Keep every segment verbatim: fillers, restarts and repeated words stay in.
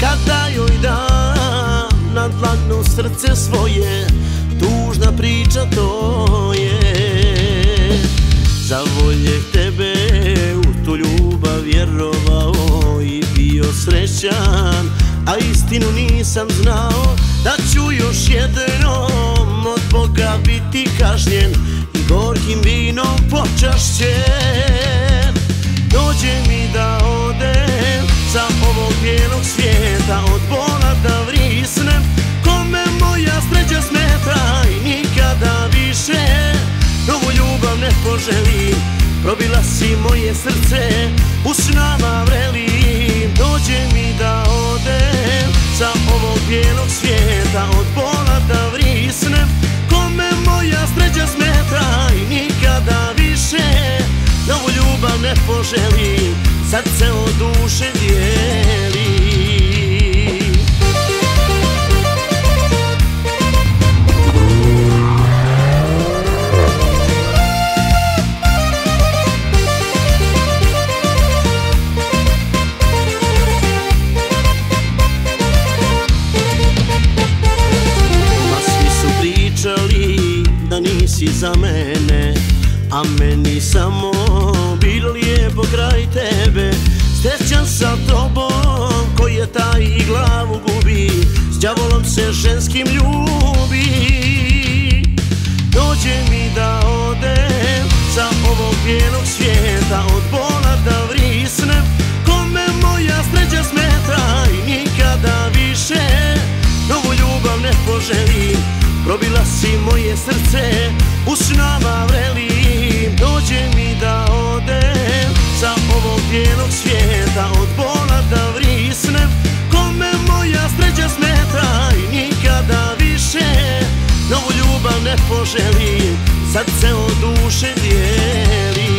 Kada joj dam na dlanu srce svoje, tužna priča to je. Zavoljeh tebe, u tu ljubav vjerovao i bio srećan, a istinu nisam znao da ću još jednom od Boga biti kažnjen i gorkim vinom počašćen. Dođe mi da odem sa ovog bijelog svijeta, od bola da vrisnem, kome moja sreća smeta i nikada više novu ljubav ne poželim. Probila si moje srce, u snama vrelim. Dođe mi da odem sa ovog bijelog svijeta, od bola da vrisnem, kome moja sreća smeta i nikada više novu ljubav ne poželim. Srce od duše dijeli. Da nisi za mene, a meni samo bilo lijepo kraj tebe. Srećan sa tobom koji je taj i glavu gubi, s đavolom se ženskim ljubi. Dođe mi da odem sa ovog bijelog svijeta, od bola da vrisnem, kome moja sreća smeta i nikada više novu ljubav ne poželim. Probila si moje srce, u snama vrelim. Dođe mi da odem sa ovog bijelog svijeta, od bola da vrisnem, kome moja sreća smeta i nikada više novu ljubav ne poželim. Srce od duše dijeli.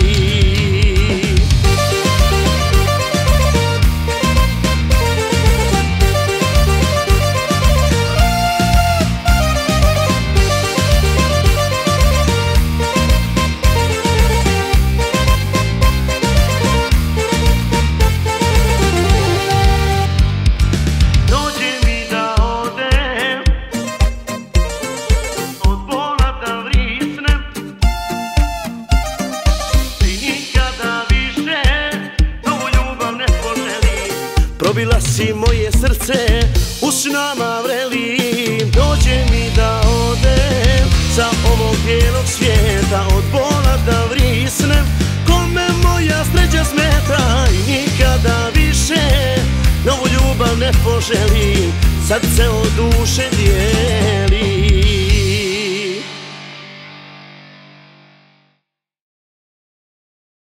Probila si moje srce, u snama vrelim. Dođe mi da odem sa ovog bijelog svijeta, od bola da vrisnem, kome moja sreća smeta i nikada više novu ljubav ne poželim. Srce od duše dijeli.